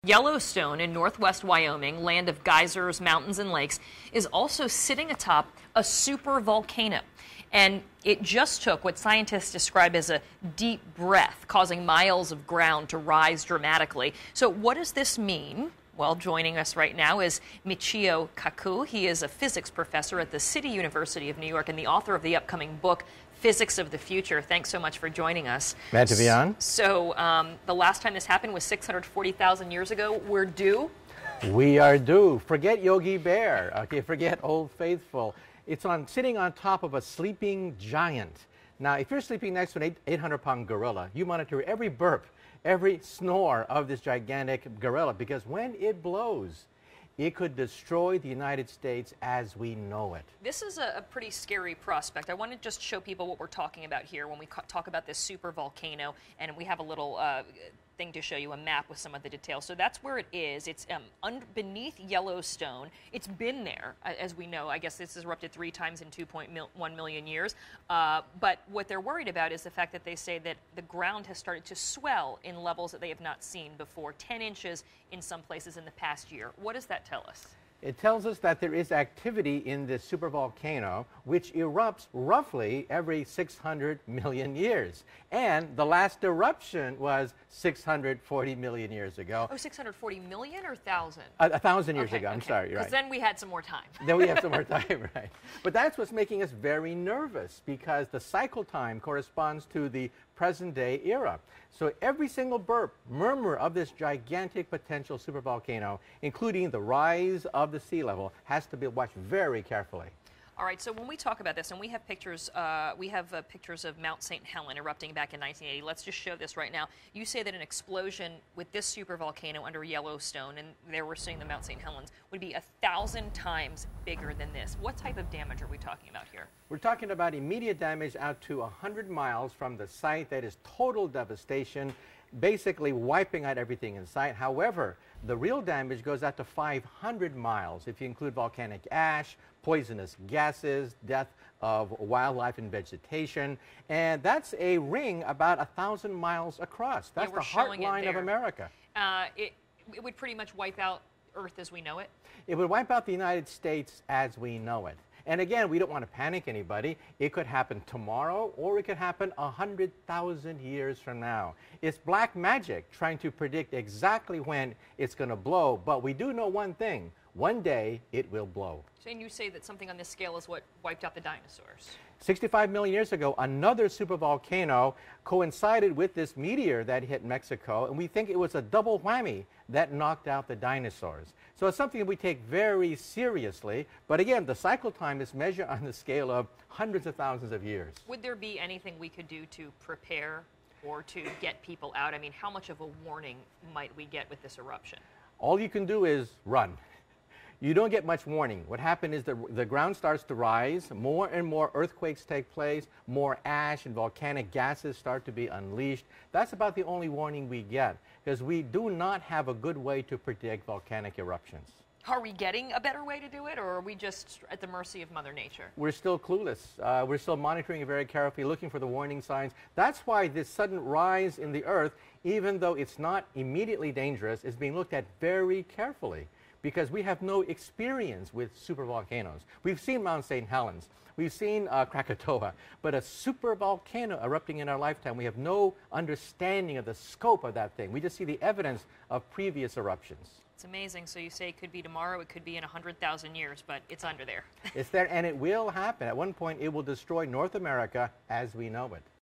Yellowstone in northwest Wyoming, land of geysers, mountains, and lakes, is also sitting atop a super volcano. And it just took what scientists describe as a deep breath, causing miles of ground to rise dramatically. So what does this mean? Well, joining us right now is Michio Kaku. He is a physics professor at the City University of New York and the author of the upcoming book, Physics of the Future. Thanks so much for joining us. Glad to be on. So the last time this happened was 640,000 years ago. We're due? We are due. Forget Yogi Bear. Okay, forget Old Faithful. It's sitting on top of a sleeping giant. Now, if you're sleeping next to an 800-pound gorilla, you monitor every burp, every snore of this gigantic gorilla, because when it blows, it could destroy the United States as we know it. This is a pretty scary prospect. I want to just show people what we're talking about here when we talk about this super volcano, and we have a little thing to show you, a map with some of the details. So that's where it is. It's beneath Yellowstone. It's been there, as we know. I guess this has erupted 3 times in 2.1 million years. But what they're worried about is the fact that they say that the ground has started to swell in levels that they have not seen before, 10 inches in some places in the past year. What does that tell us? It tells us that there is activity in this supervolcano, which erupts roughly every 600 million years. And the last eruption was 640 million years ago. Oh, 640 million or 1,000? 1,000 years ago, I'm sorry, you're right. Because then we had some more time. Then we have some more time, right. But that's what's making us very nervous, because the cycle time corresponds to the present-day era. So every single burp, murmur of this gigantic potential supervolcano, including the rise of the sea level, has to be watched very carefully. All right, so when we talk about this, and we have pictures, pictures of Mount St. Helen erupting back in 1980. Let's just show this right now. You say that an explosion with this supervolcano under Yellowstone, and there we're seeing the Mount St. Helens, would be 1,000 times bigger than this. What type of damage are we talking about here? We're talking about immediate damage out to 100 miles from the site. That is total devastation, basically wiping out everything in sight. However, the real damage goes out to 500 miles if you include volcanic ash, poisonous gases, death of wildlife and vegetation, and that's a ring about 1,000 miles across. That's the heartline of America. It would pretty much wipe out Earth as we know it? It would wipe out the United States as we know it. And again, we don't want to panic anybody. It could happen tomorrow, or it could happen 100,000 years from now. It's black magic trying to predict exactly when it's going to blow, but we do know one thing. One day, it will blow. So, and you say that something on this scale is what wiped out the dinosaurs. 65 million years ago, another supervolcano coincided with this meteor that hit Mexico, and we think it was a double whammy that knocked out the dinosaurs. So it's something that we take very seriously, but again, the cycle time is measured on the scale of hundreds of thousands of years. Would there be anything we could do to prepare or to get people out? I mean, how much of a warning might we get with this eruption? All you can do is run. You don't get much warning. What happened is the ground starts to rise, more and more earthquakes take place, more ash and volcanic gases start to be unleashed. That's about the only warning we get, because we do not have a good way to predict volcanic eruptions. Are we getting a better way to do it, or are we just at the mercy of Mother Nature? We're still clueless. We're still monitoring it very carefully, looking for the warning signs. That's why this sudden rise in the Earth, even though it's not immediately dangerous, is being looked at very carefully, because we have no experience with supervolcanoes. We've seen Mount St. Helens, we've seen Krakatoa, but a supervolcano erupting in our lifetime, we have no understanding of the scope of that thing. We just see the evidence of previous eruptions. It's amazing. So you say it could be tomorrow, it could be in 100,000 years, but it's under there. It's there, and it will happen. At one point, it will destroy North America as we know it.